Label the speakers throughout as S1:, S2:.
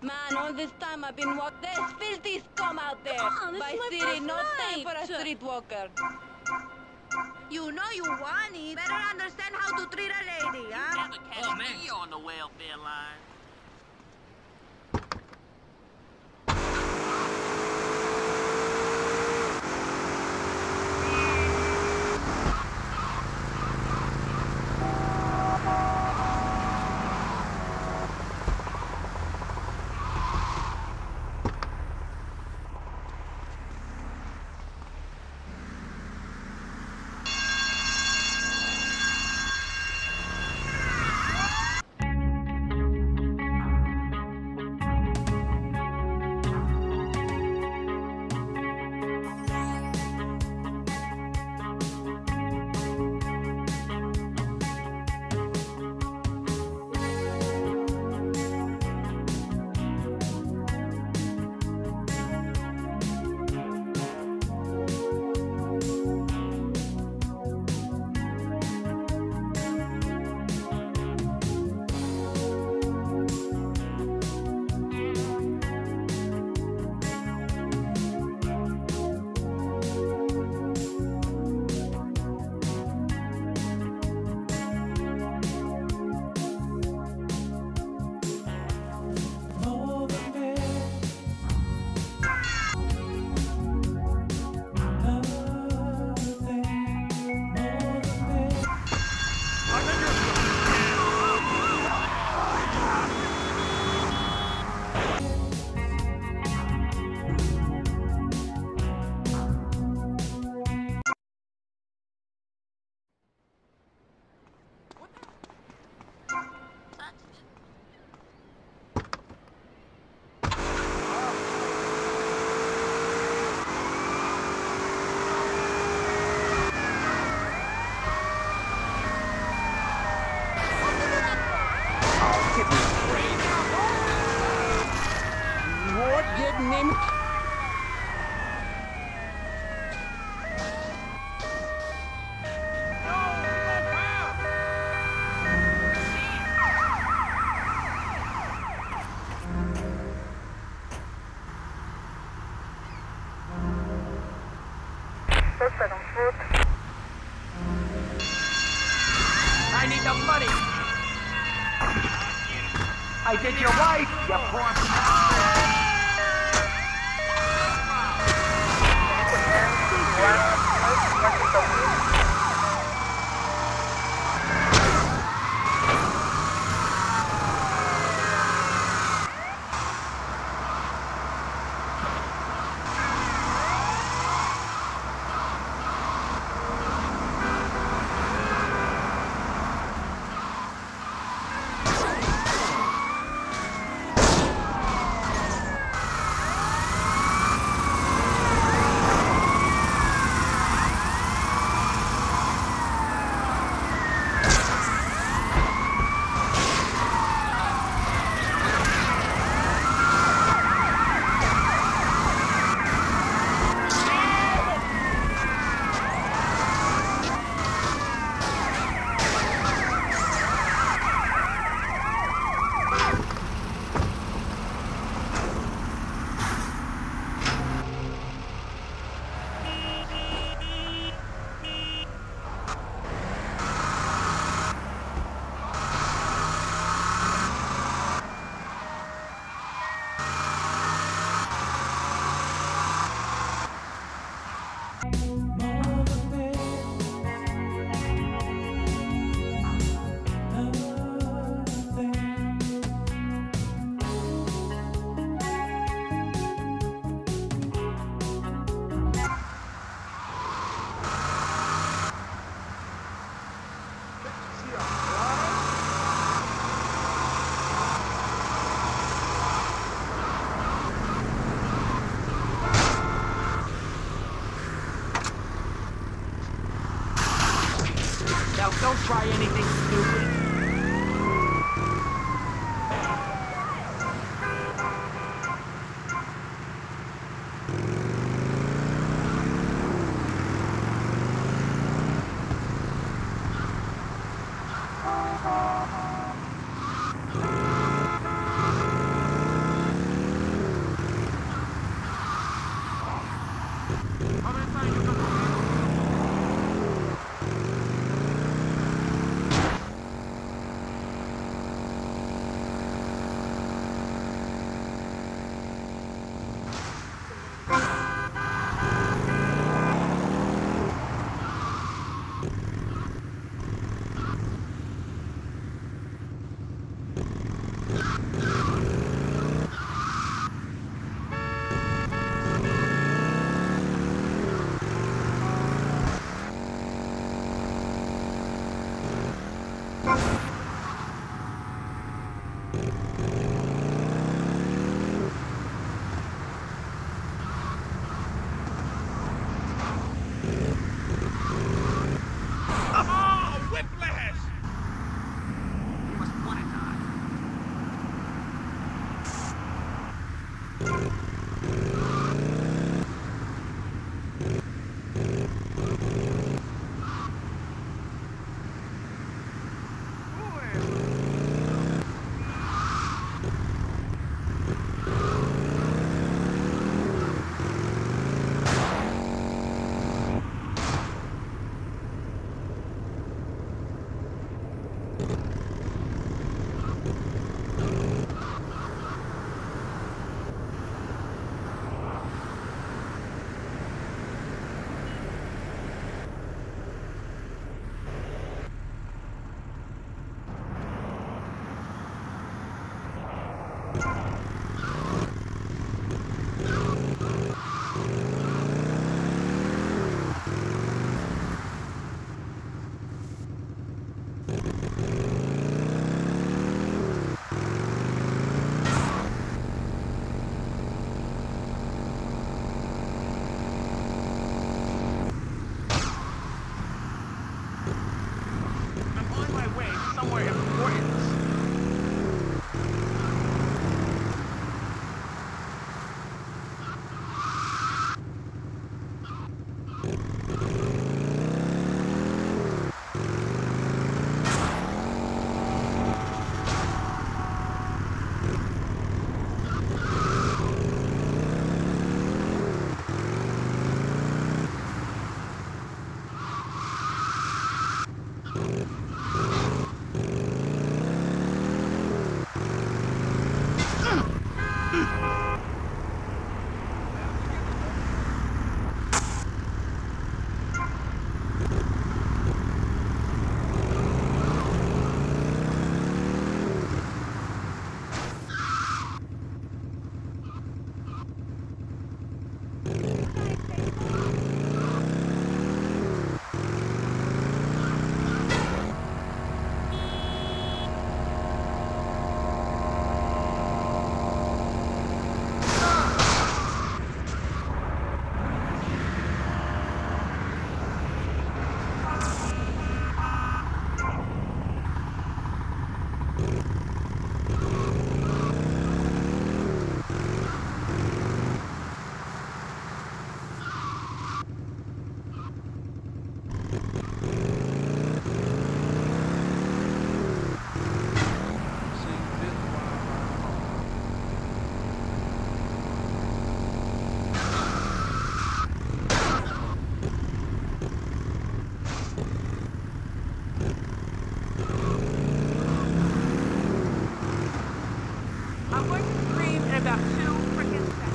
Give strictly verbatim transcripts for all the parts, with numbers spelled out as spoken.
S1: Man, all this time I've been walking. There's filthy scum out there.
S2: Oh, this
S1: By
S2: is my
S1: city,
S2: first
S1: no time
S2: night.
S1: for a streetwalker.
S3: You know you want it. Better understand how to treat a lady, huh?
S4: Never catch
S5: Oh, man.
S4: me on the welfare line.
S6: What getting in? I need the money. I did your wife, you poor Now don't try anything stupid.
S2: Oh, whiplash!
S4: You must want it, Doc.
S2: I'm on my way somewhere important.
S3: I'm going to scream in about two freaking seconds.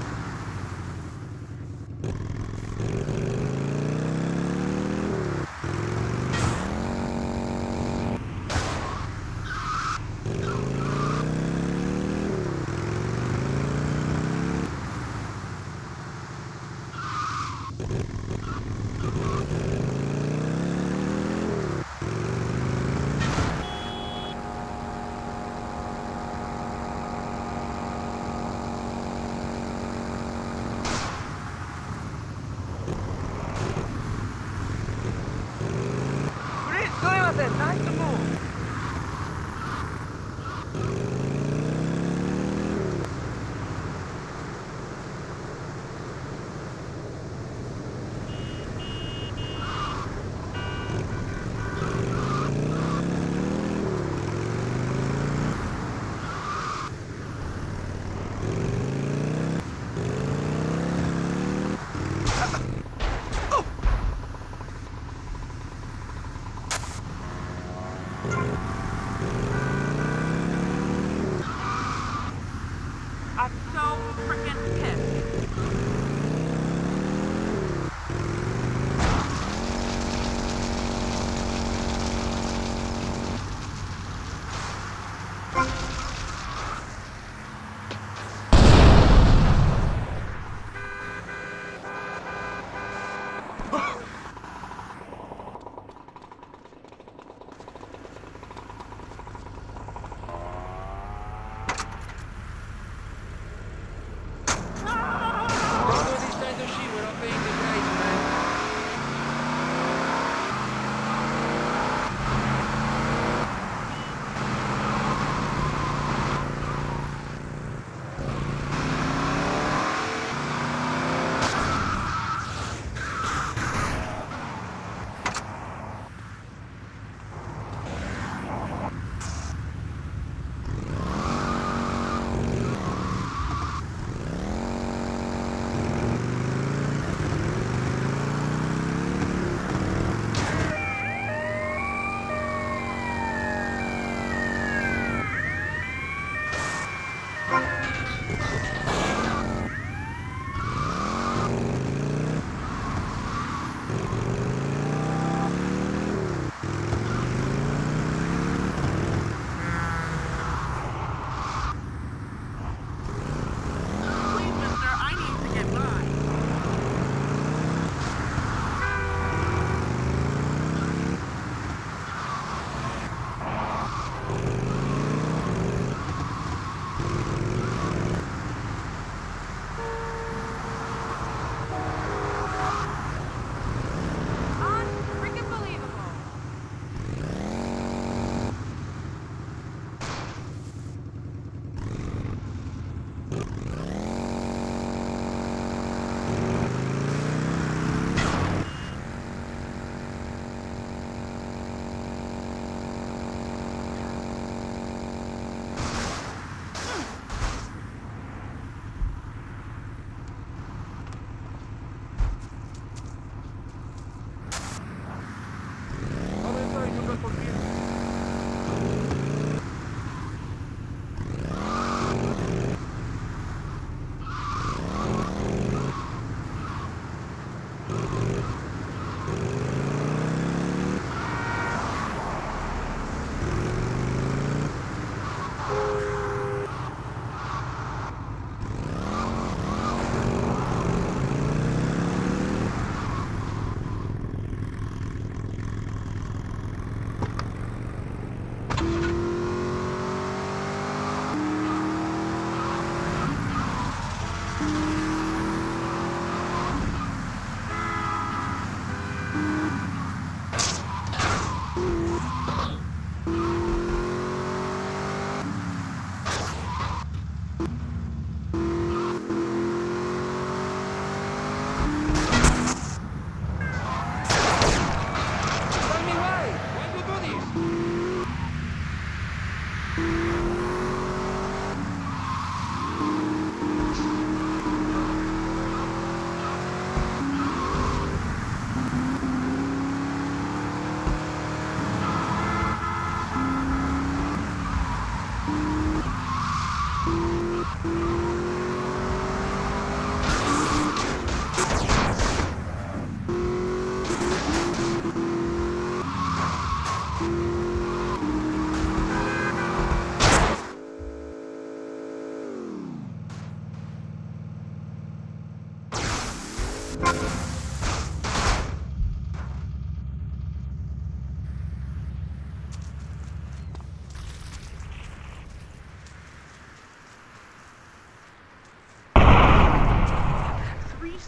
S3: Nice to move. I'm so freaking pissed.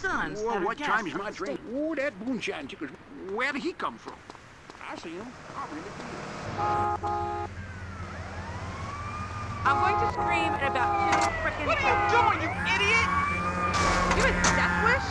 S4: sons
S6: Whoa,
S4: had a
S6: what
S4: gas
S6: time is
S4: pump
S6: my drink?
S4: station.
S6: Oh, that moonshine chickers. Where did he come from? I see him. Probably in the field.
S1: I'm going to scream in about two frickin'
S2: What are you doing, you idiot?
S1: You a death wish?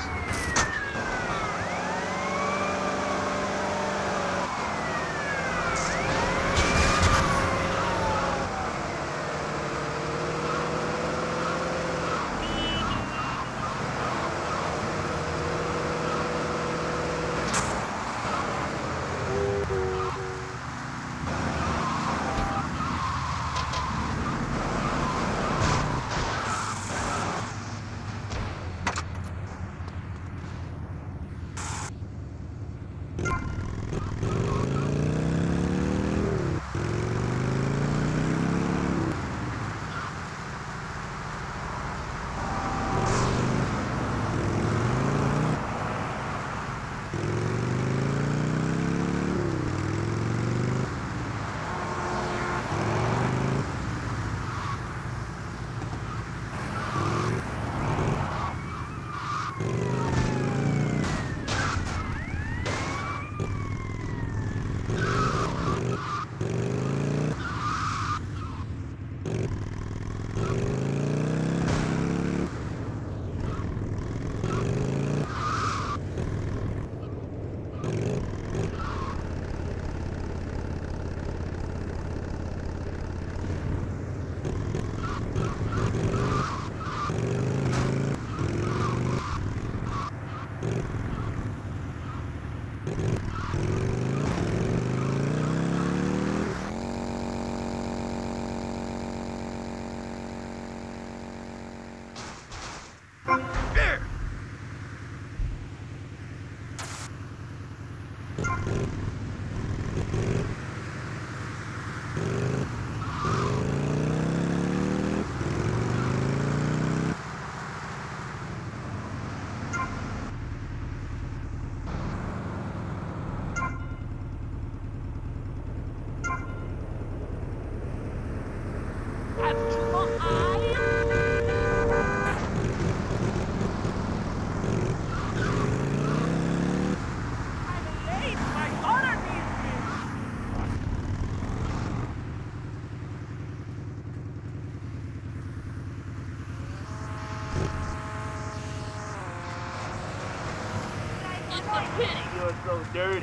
S5: You're so dirty.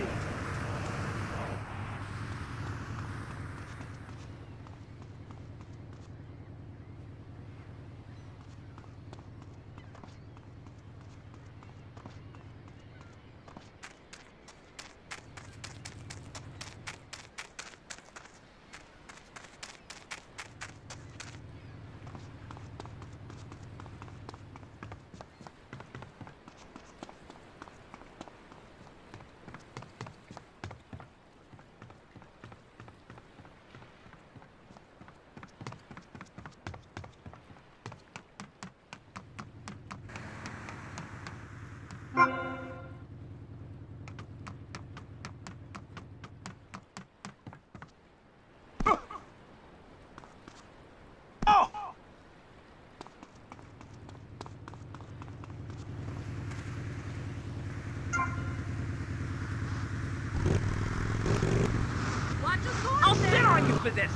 S4: I'll sit on you for this!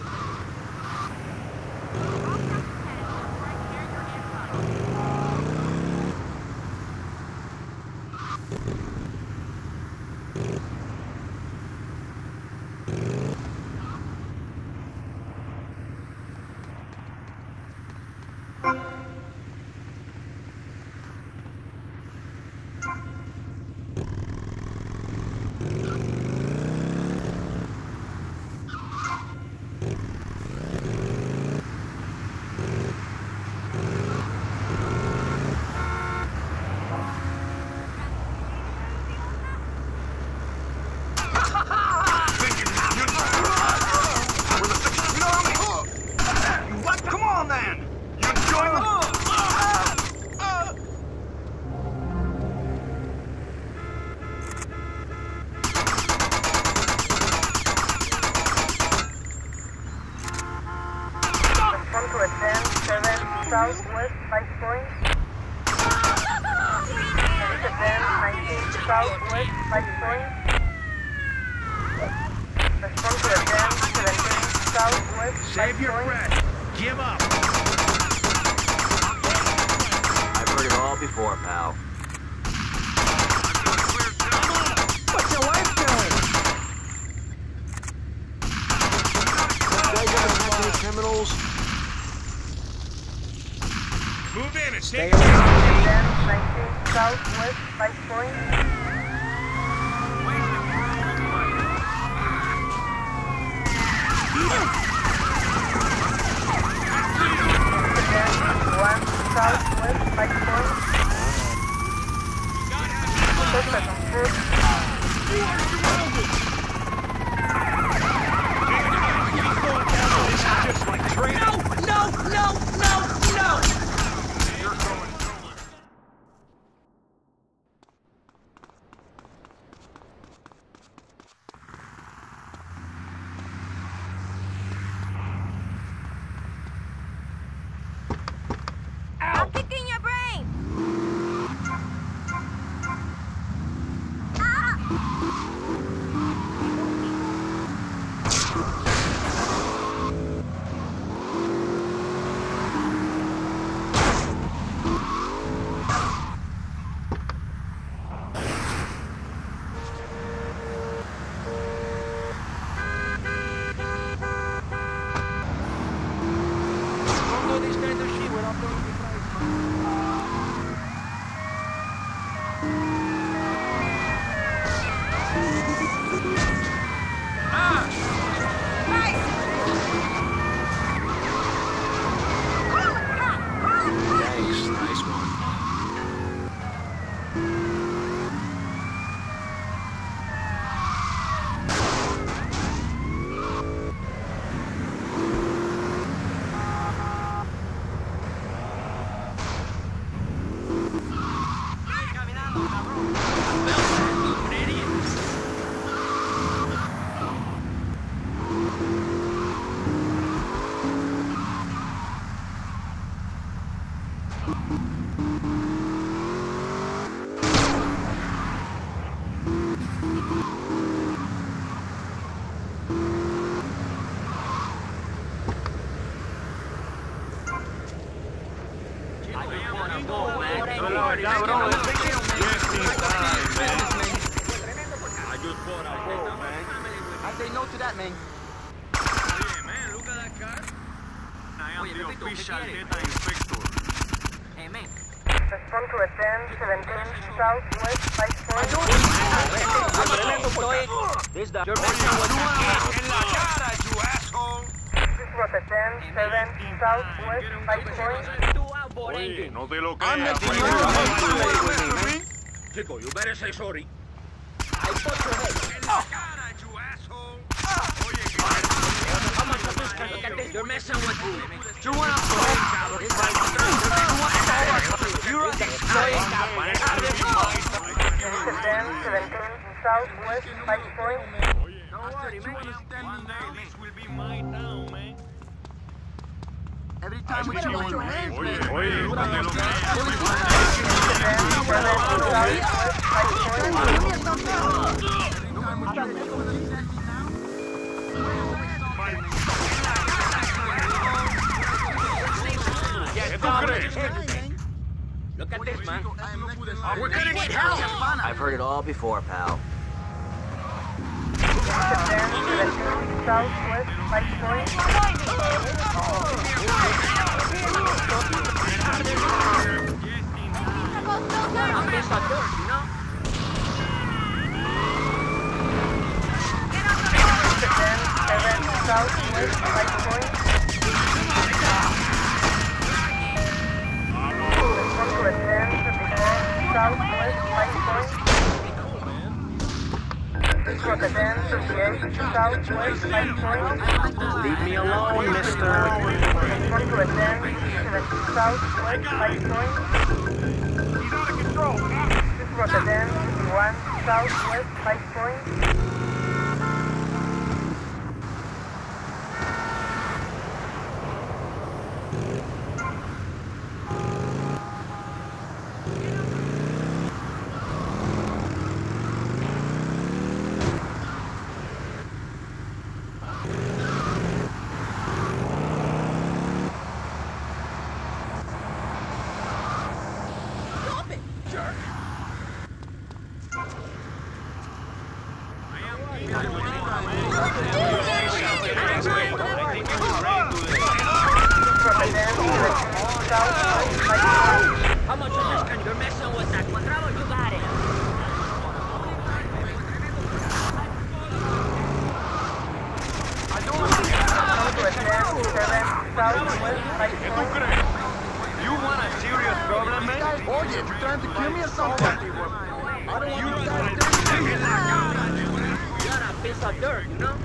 S7: to attend seven Southwest Five Points.
S5: Advance nineteen Southwest five point. Respond to Advance seventeen Southwest
S2: Save your breath. Give up.
S7: I've heard it all before, pal.
S6: What's your wife doing?
S7: You guys ever catch any criminals?
S2: Move in and
S6: Stay
S2: take
S6: away.
S5: Advance nineteen Southwest five point. One Southwest five point. Suspect on foot.
S2: This is just like training.
S1: No, no, no, no! I'm kicking your brain!
S6: Don't do this kind of shit without doing the price.
S7: Thanks, nice one.
S6: I say no to that, man.
S2: Yeah, man, look at that car. I am the official data inspector.
S4: Hey, man.
S5: Respond to Advance seventeen Southwest five point.
S7: This the
S2: En la cara, you asshole.
S5: This was Advance seven Southwest five point.
S2: Oye, no te lo
S6: I'm
S2: creas.
S6: not
S2: güey.
S6: the
S7: Chico, you better say sorry.
S2: En la cara, you asshole. Oye, que
S4: You're messing with me.
S6: You want to You're a exploit.
S5: Advance seventeen Southwest five point.
S2: Don't worry, man. One day this will be mine now, man.
S6: Every time we watch your hands, man.
S2: Oye, no te lo creas.
S5: Advance seven Southwest five point.
S2: ¿Qué tú crees?
S4: Look at this, man.
S2: We're gonna need help.
S7: I've heard it all before, pal.
S5: Advance seventeen Southwest five point.
S4: I'm just a dirt, you know?
S5: Advance seven Southwest five point. Respond to Advance seventeen Southwest five point. This was Advance thirty-eight Southwest five point.
S7: Leave me alone, mister.
S5: Respond to Advance seventeen Southwest five point.
S2: He's out of control.
S5: This was Advance fifty-one Southwest five point. southwest, right
S2: ¿Qué tú
S5: point.
S2: crees? You want a serious problem, man?
S7: Oye, you trying to kill me or something? I don't want
S2: You
S7: you
S2: want
S7: guys
S2: to
S7: to
S2: en la cara.
S4: You're a piece of dirt, you know?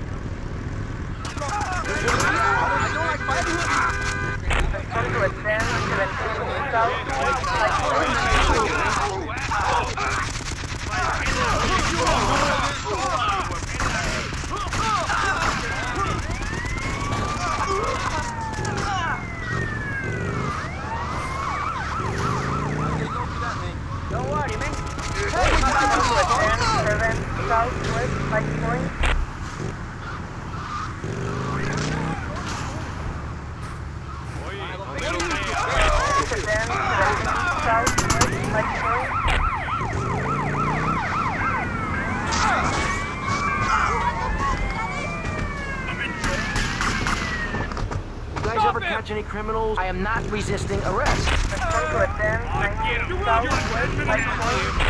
S7: I don't like fighting.
S5: Come to a stand, seventeen southwest, right point.
S4: Don't worry, man.
S5: Come to a stand, seven southwest, right point. Sedan, seventeen southwest, right point.
S7: You guys ever catch any criminals?
S8: I am not resisting arrest.
S5: Come to a stand, nineteen southwest, right point.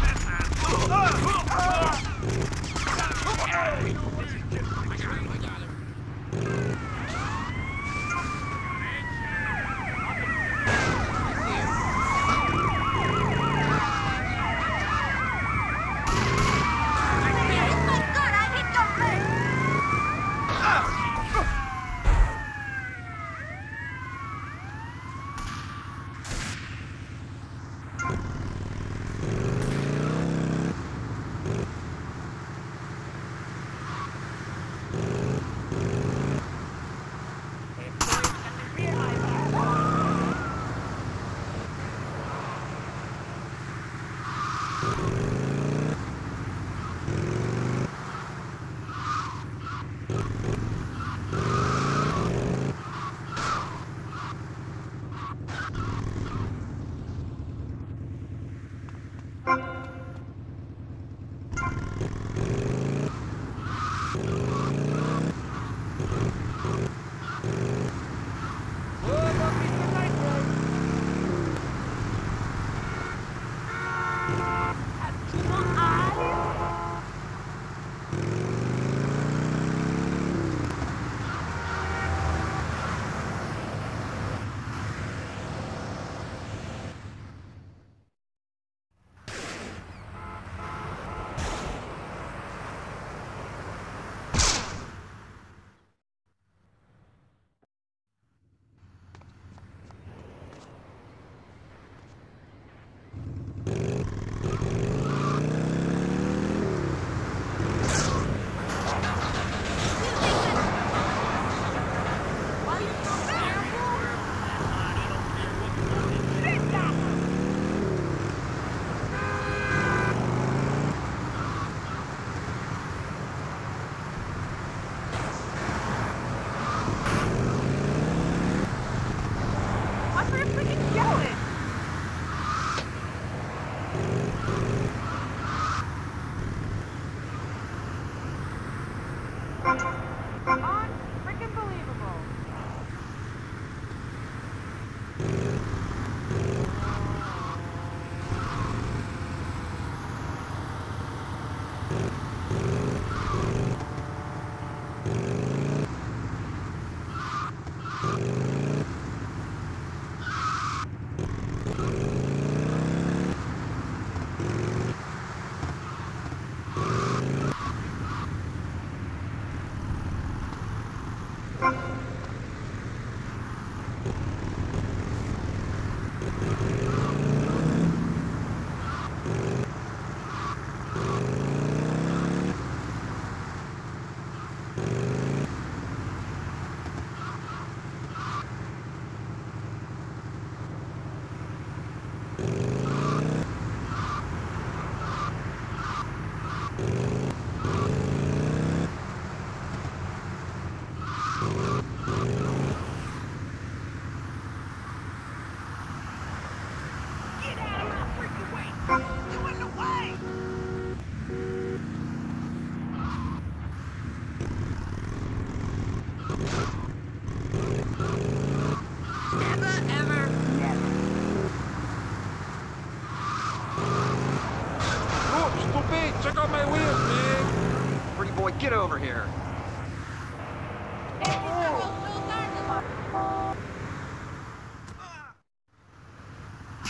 S6: Check out my wheels, man!
S7: Pretty boy, get over here.
S3: Hey,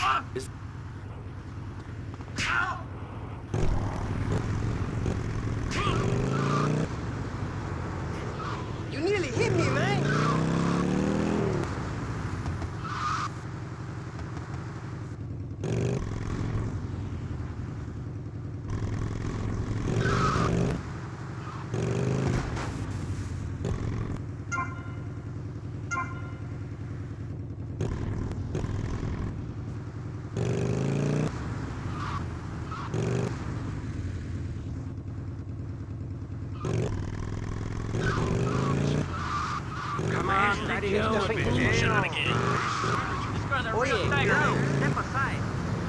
S5: You nearly hit me, man.
S6: Come on, Daddy, it's nothing to do.
S4: Oye, cuidado, step aside.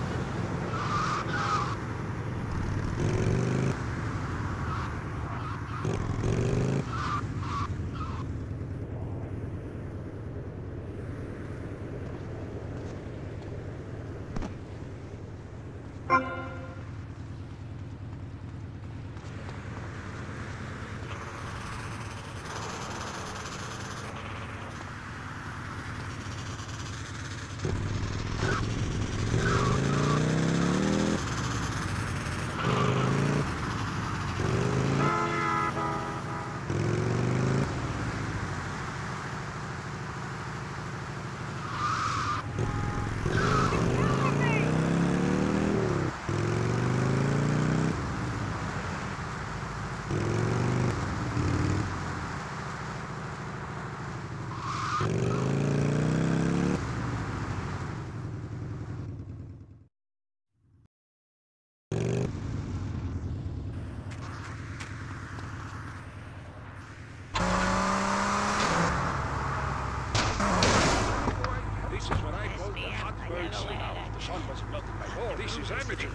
S6: This is what I call the hot bird smell. The sun wasn't melting my balls. This is amateur.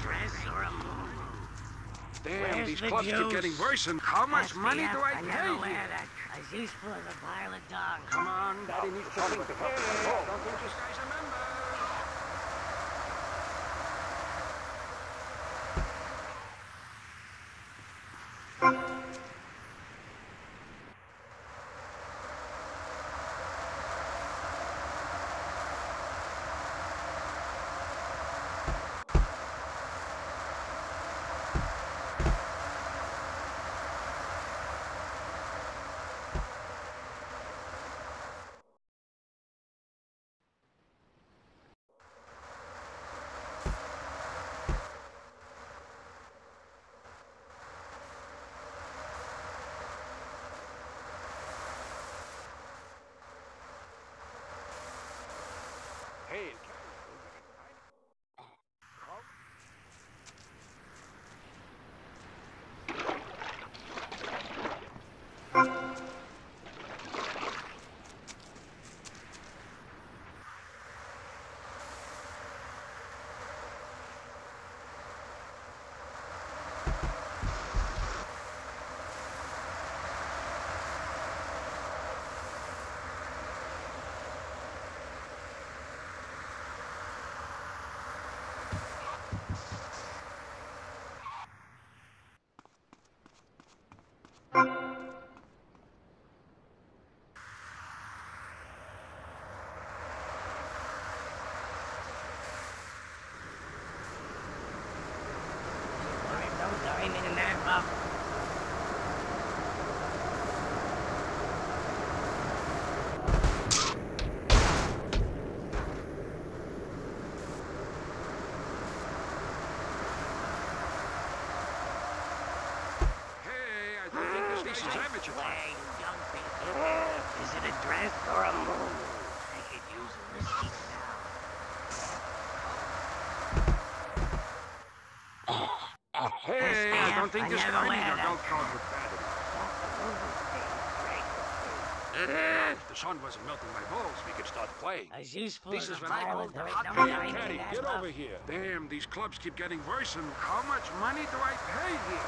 S6: Damn, these clubs keep getting worse. And how much money do I pay here?
S8: As useful as a pile of dung.
S6: Come on, Daddy needs to think. Hey, don't think this guy's a member. Hey, This is amateur.
S8: Hey, young people. Is it a dress or a move? I could use a whiskey now.
S6: Hey, I don't think this kind of adult called with battery. If the sun wasn't melting my balls, we could start playing.
S8: As useful
S6: This
S8: as
S6: is
S8: a
S6: when I
S8: pile
S6: call
S8: of
S6: the
S8: dirt.
S6: hot
S8: No
S6: bird.
S8: diamond
S6: Caddy,
S8: in that
S6: get
S8: muff.
S6: over here. Damn, these clubs keep getting worse, and how much money do I pay here?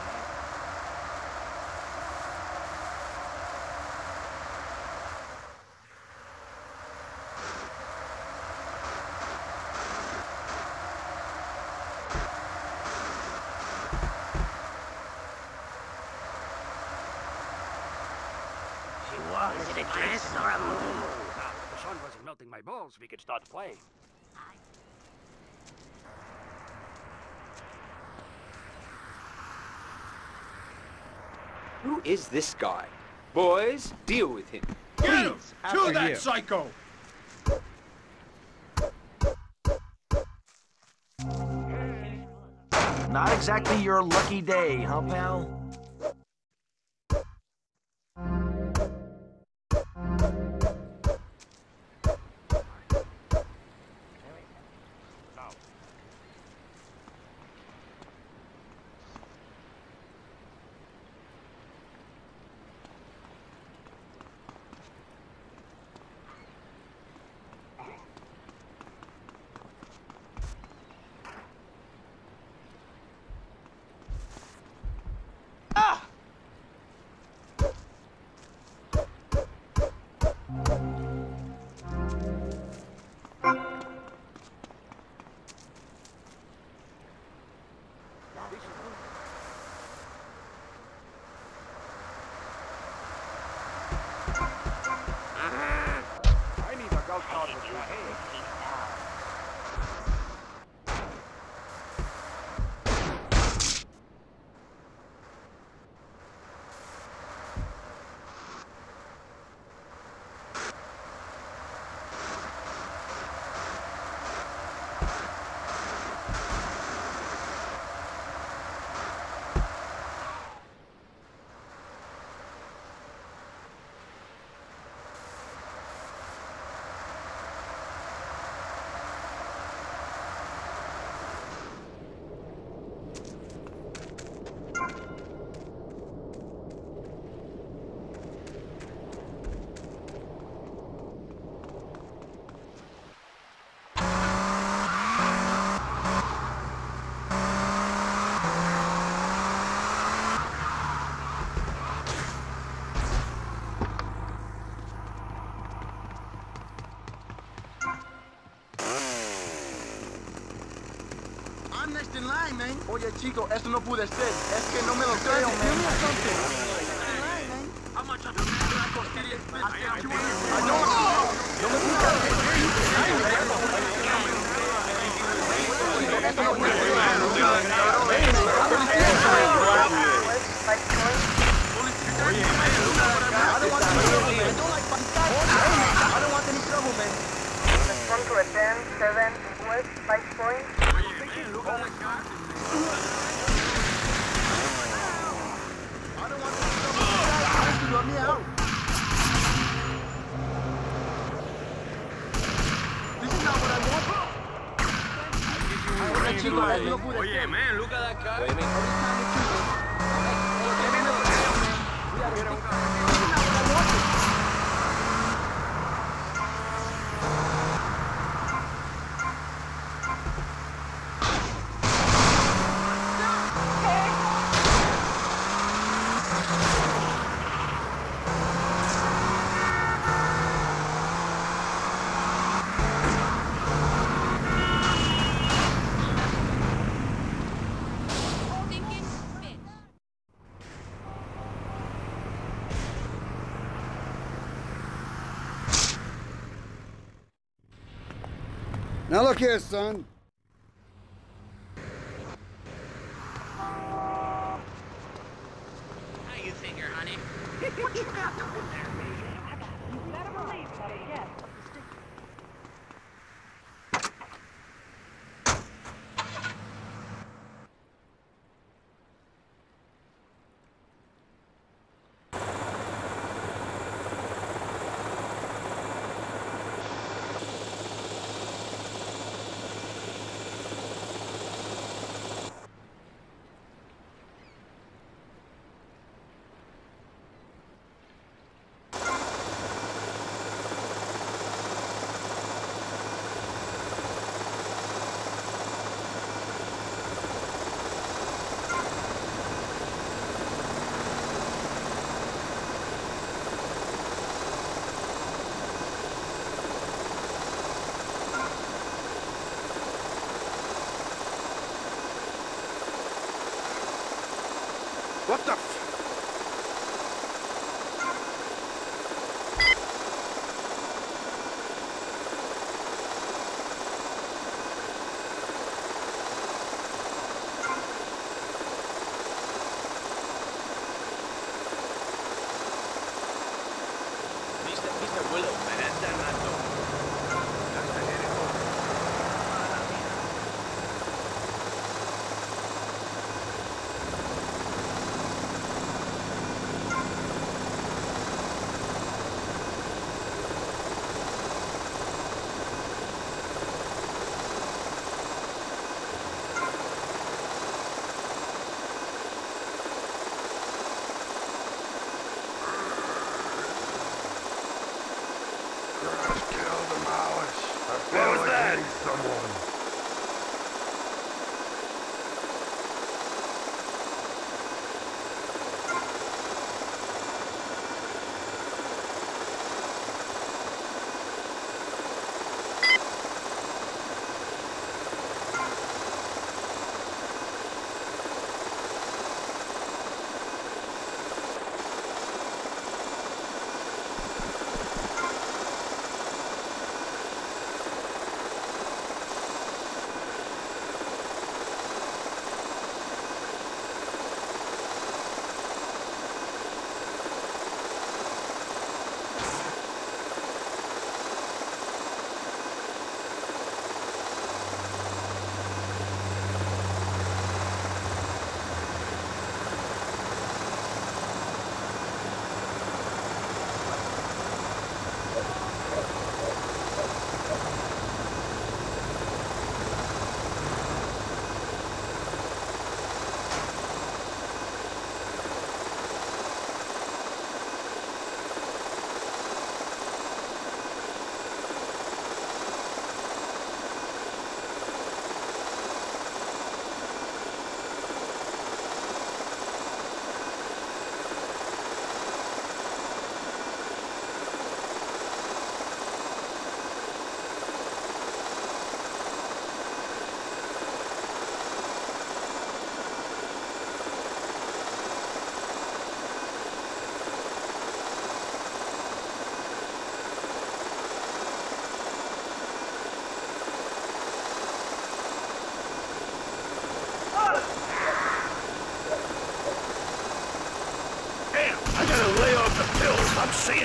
S8: Is it a dress or a move?
S6: Now, if the sun wasn't melting my balls, we could start playing.
S7: Who is this guy? Boys, deal with him.
S6: Get him!
S7: Please,
S6: To
S7: after
S6: that
S7: you.
S6: psycho!
S9: Not exactly your lucky day, huh, pal?
S6: I need a ghost card with my head.
S9: I'm next in line, man. Oye, chico, eso no puede ser. Es que no me lo creo, man.
S2: How much of the black did he spend? I am you.
S9: I know. No me digas. Eso no puede
S2: Oye, man, look
S9: I don't want any trouble, man. Don't like I don't want any trouble, man.
S5: Respond to a ten, seven, West Five Point.
S2: Oye, man, look at the car.
S9: I don't want any trouble. Let me out. This is not what I want. Oye, chico, eso no puede
S2: Oye,
S9: ser.
S2: man, look at that car.
S1: Thinking bitch.
S10: Now look here, son.
S8: How you figure, honey? What you got doing there, baby? I got it. You better believe it, buddy. Yes.
S7: What the f...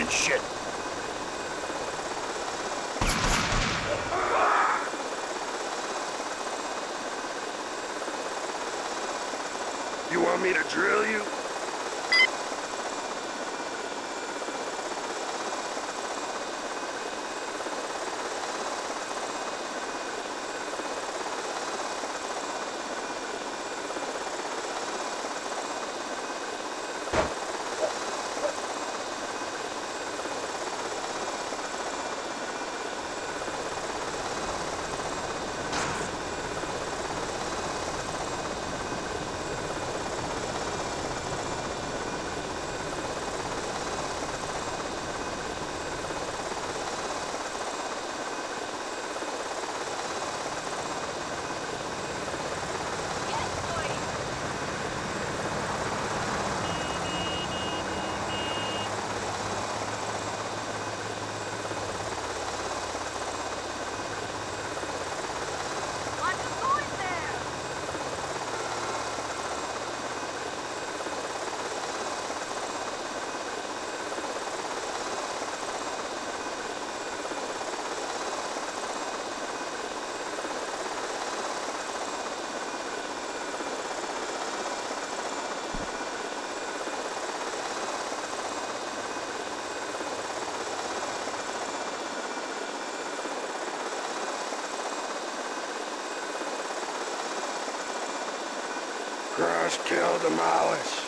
S7: and shit. You want me to drill you? Crush, kill, demolish.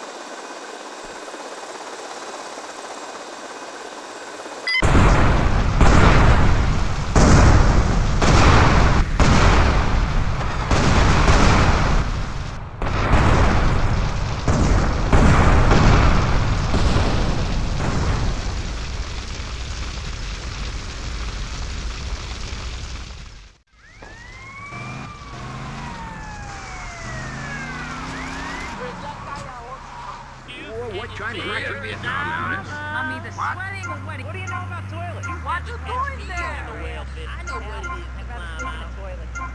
S6: What kind of record Vietnam?
S8: I mean, the sweating or wedding. What do you know about toilets? You watch the point there. I know what it is. I got to clean the toilet.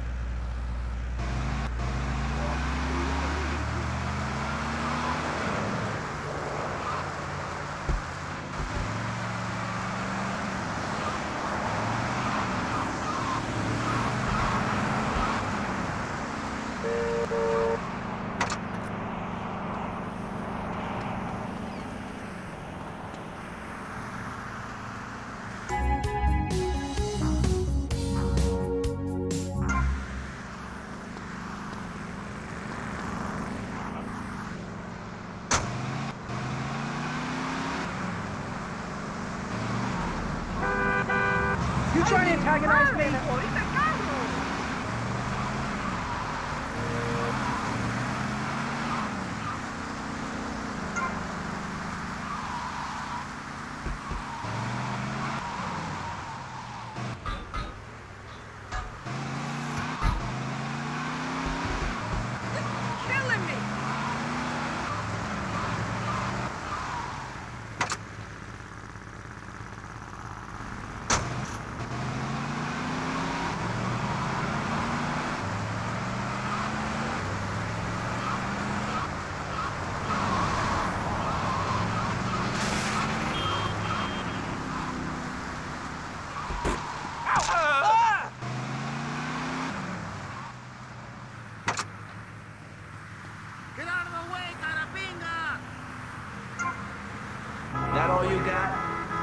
S5: You trying to antagonize me?
S3: Killing me.
S8: Get out of the way, Carabinga!
S4: That all you got?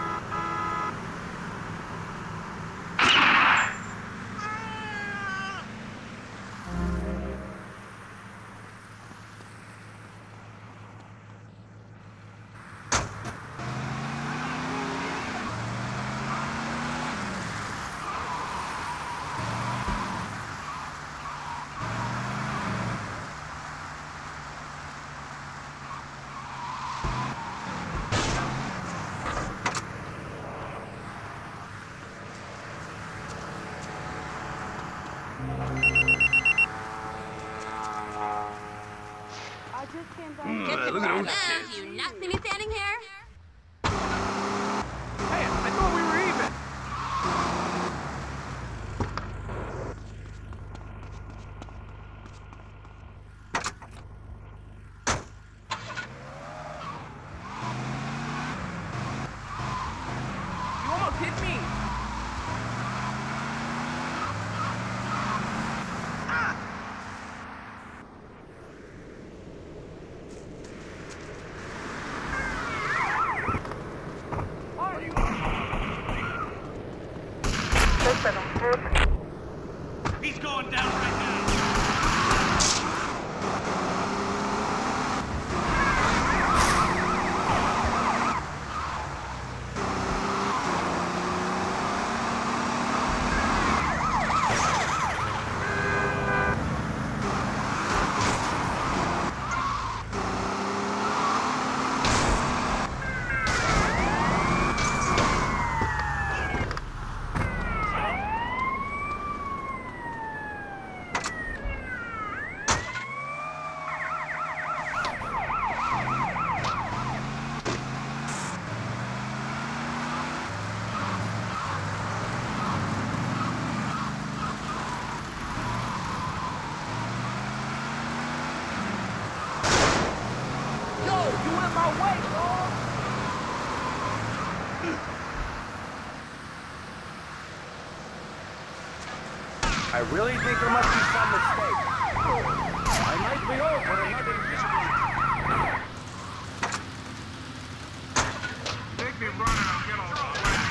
S1: Get the
S7: look at those
S1: Well, do you not see me standing here?
S6: Hey, I thought we were even.
S5: four seven four.
S2: He's going down right now.
S11: I really think there must be some mistake. I might be over another invisible.
S6: Take me running, I'll get all the way.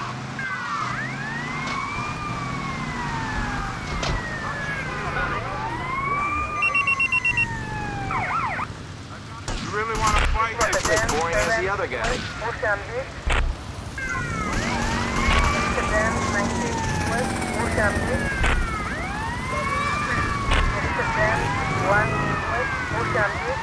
S6: You really want to fight?
S11: That's as boring as the other guy.
S5: Mozambique. Amsterdam, nineteen West, Mozambique. Amsterdam, one West, Mozambique.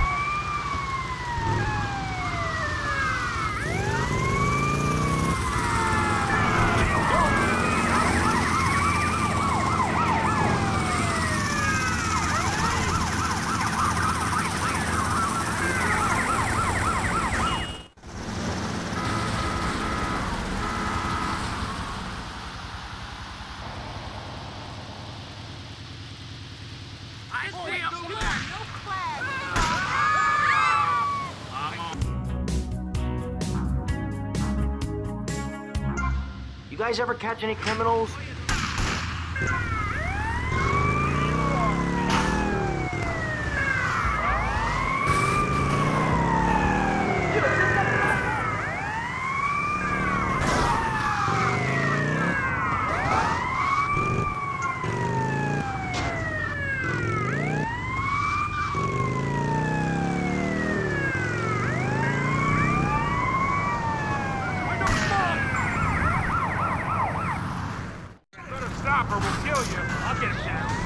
S11: You guys ever catch any criminals?
S6: Stop or we'll kill you. I'll get it down.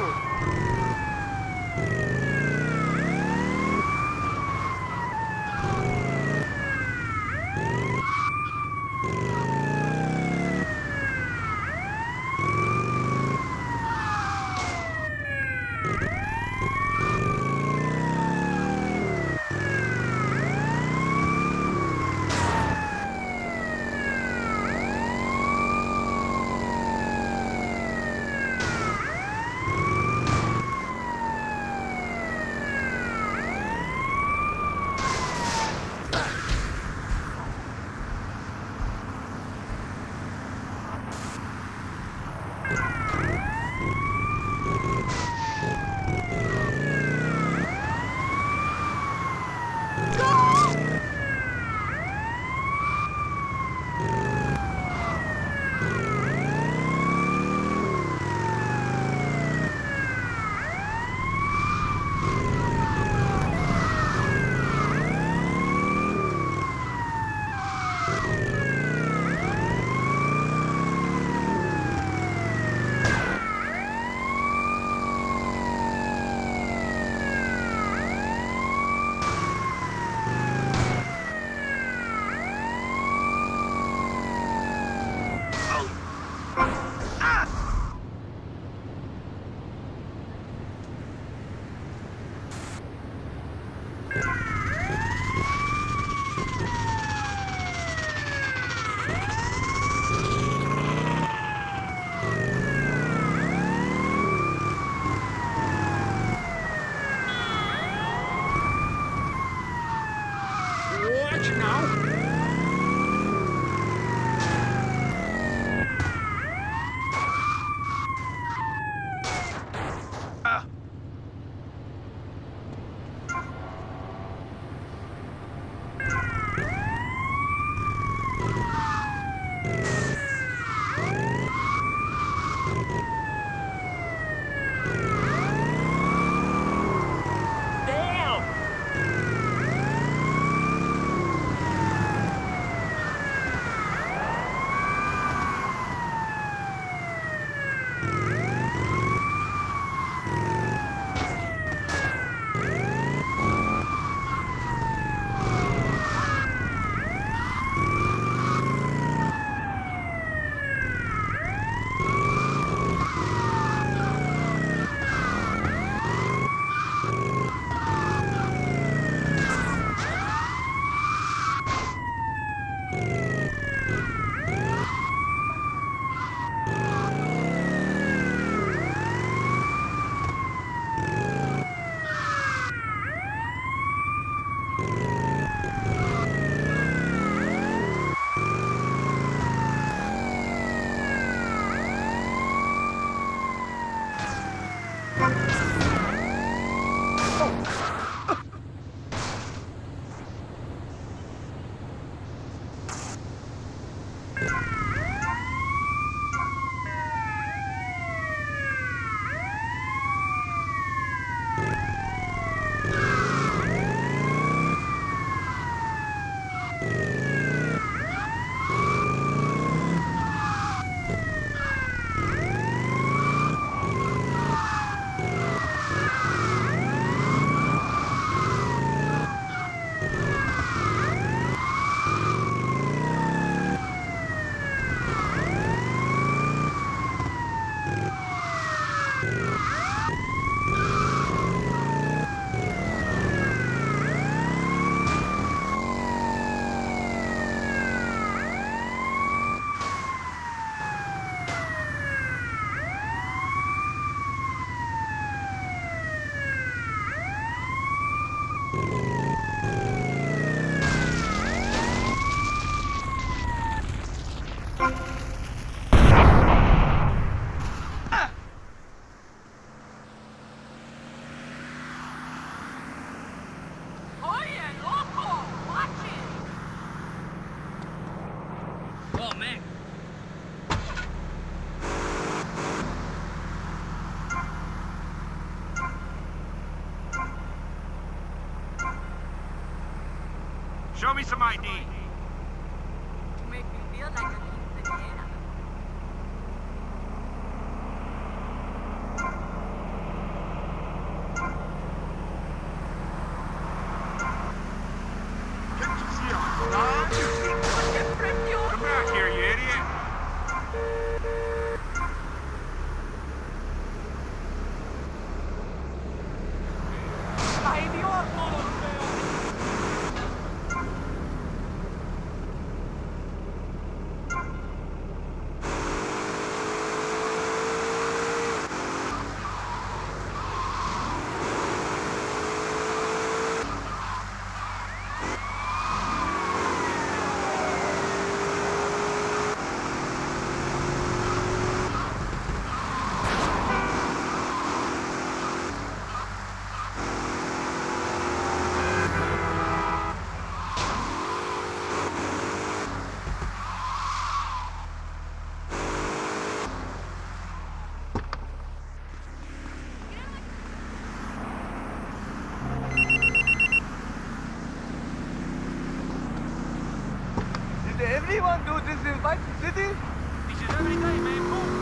S6: Show me some I D.
S8: You make me feel like a quinceañera.
S2: This is every day, man. Move.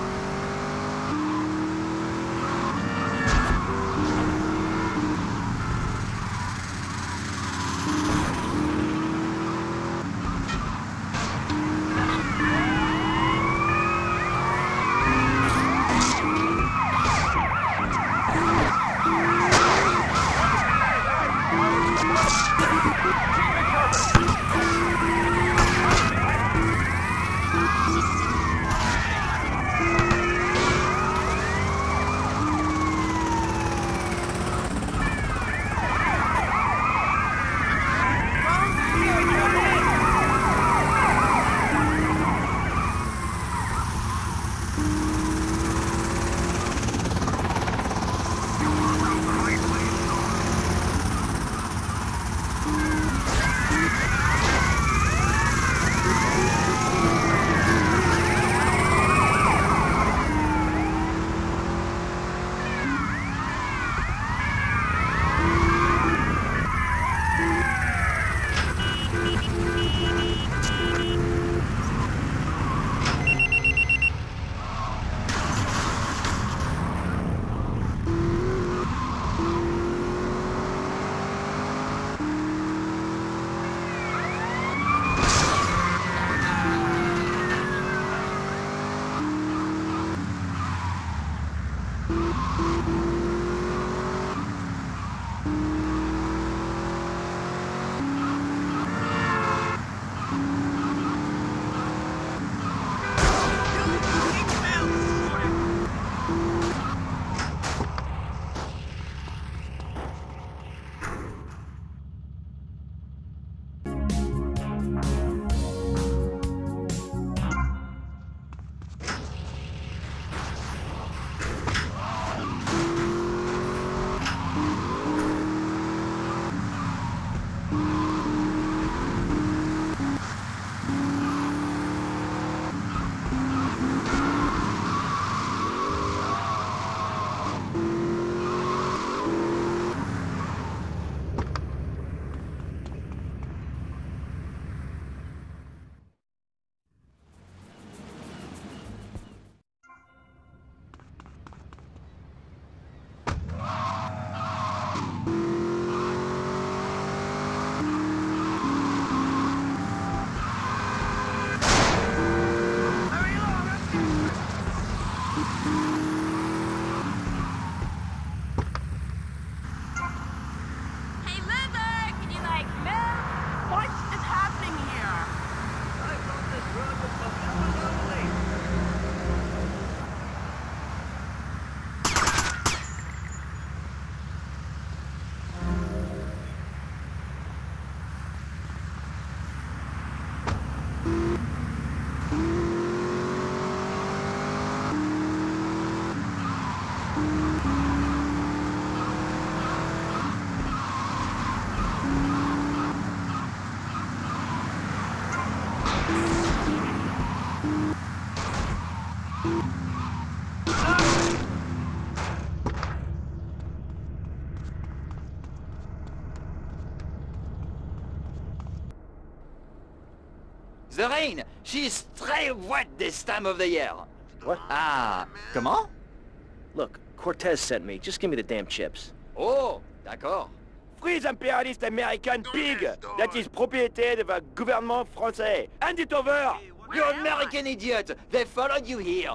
S12: The rain, she's très wet this time of the year.
S13: What?
S12: Ah, comment?
S13: Look, Cortez sent me. Just give me the damn chips.
S12: Oh, d'accord.
S11: Freeze impérialiste American pig! That is propriété de the gouvernement français. Hand it over!
S12: You American idiot! They followed you here.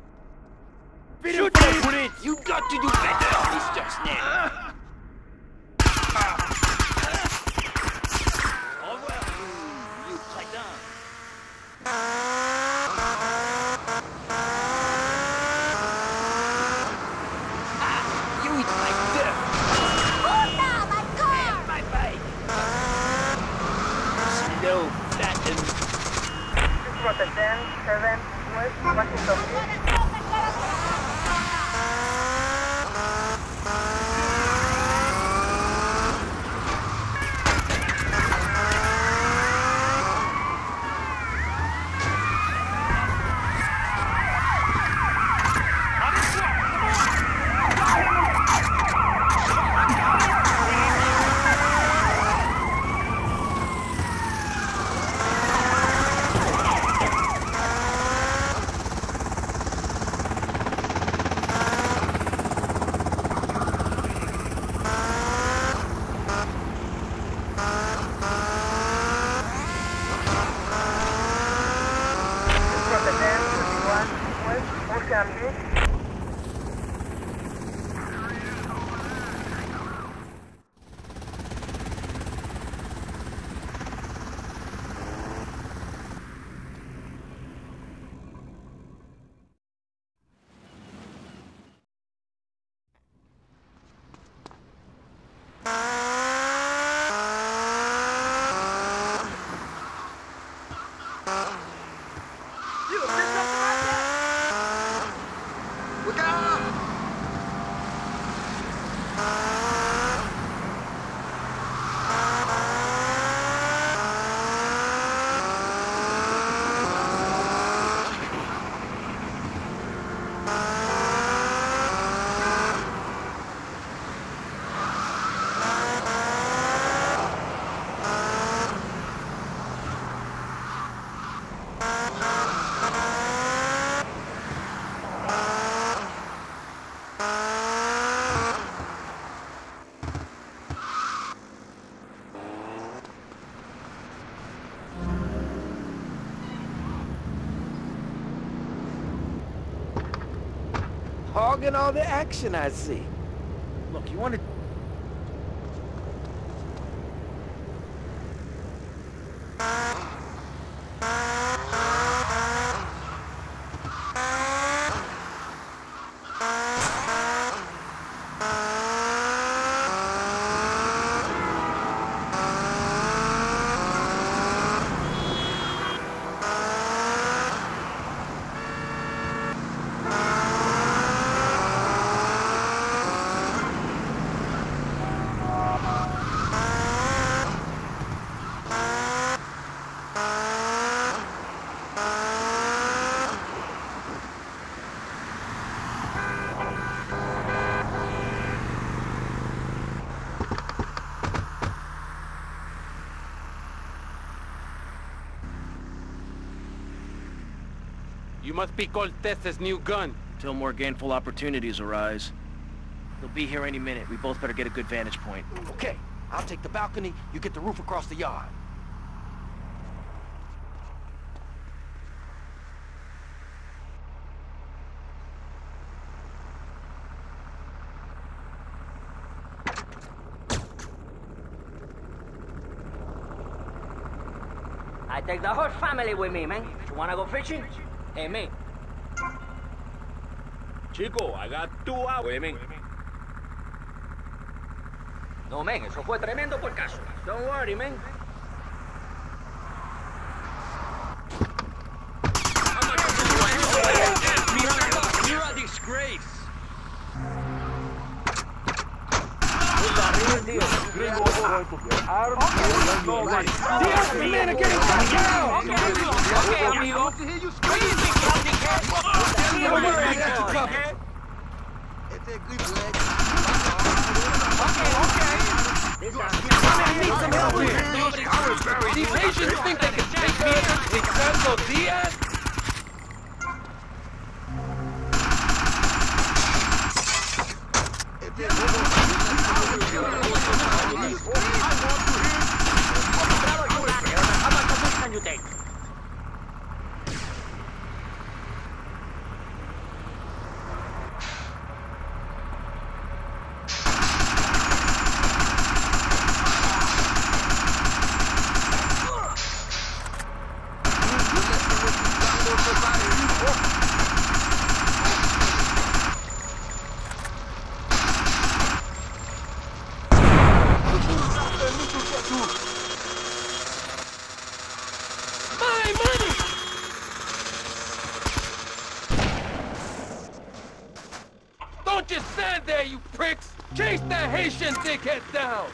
S11: Shoot the bullet!
S12: You got to do better, Mister Snell. Au revoir, you, you crétin. Ah, you eat my dirt.
S3: Puta, my car!
S12: My bike. Slow, flattened.
S5: This was a ten, seven, West Washington. Confirmed.
S11: Hogging all the action, I see.
S13: Look, you want to...
S6: You must be Cortez's new gun.
S13: Until more gainful opportunities arise. He'll be here any minute. We both better get a good vantage point.
S14: Okay, I'll take the balcony, you get the roof across the yard.
S8: I take the whole family with me, man. You wanna go fishing? Hey, man.
S6: Chico, I got two hours with me.
S8: No, man, eso fue tremendo por caso. Don't worry, man.
S2: You're a disgrace.
S11: The men are getting cut down!
S8: Okay, amigo. What do you think,
S11: Don't worry, I got you covered.
S8: Okay, okay.
S11: I need some help here. These Asians think they can take me out Ricardo Diaz?
S8: How much of this can you take?
S11: Don't just stand there, you pricks! Chase that Haitian dickhead down!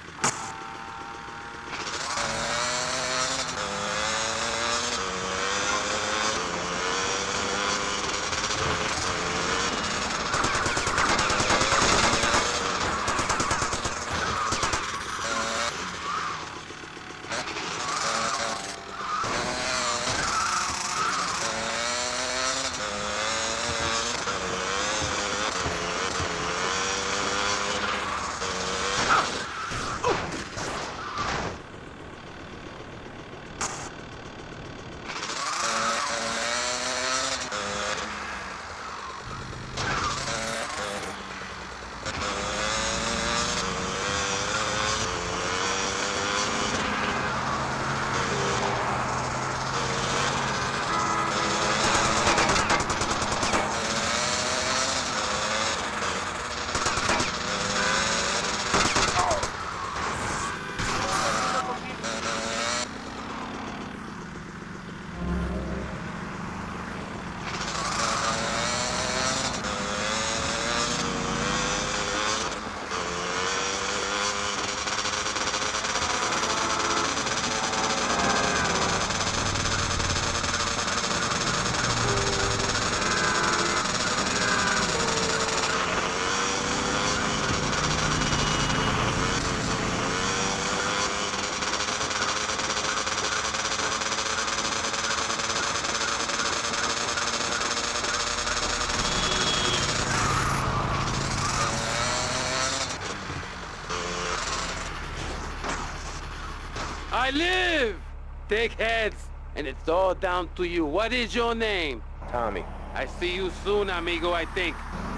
S15: I live! Take heads, and it's all down to you. What is your name?
S13: Tommy.
S15: I see you soon, amigo, I think.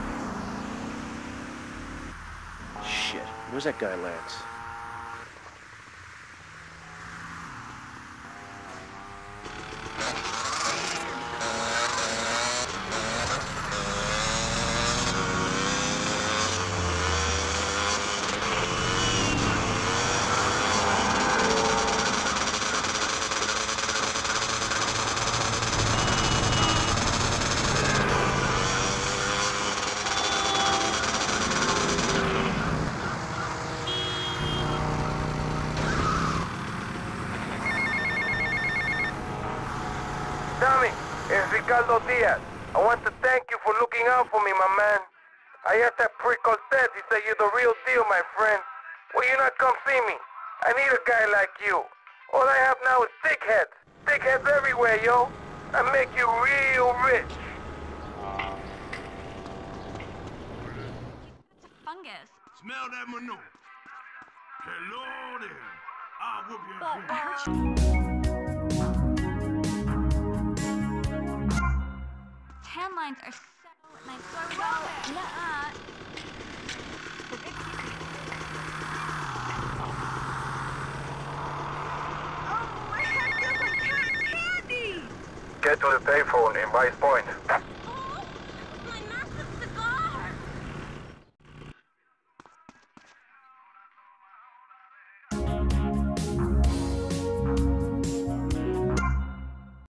S13: Shit. Where's that guy, Lance?
S16: Tommy, it's Ricardo Diaz. I want to thank you for looking out for me, my man. I asked that prick Cortez. He said you're the real deal, my friend. Will you not come see me? I need a guy like you. All I have now is dickheads. Dickheads everywhere, yo. I make you real rich.
S17: Fungus.
S2: Smell that manure. Hello there. I'll whoop your ass.
S17: Tan lines are so nice. So nuh-uh.
S3: Oh, my head feels like cotton candy!
S16: Get to the payphone in Vice Point.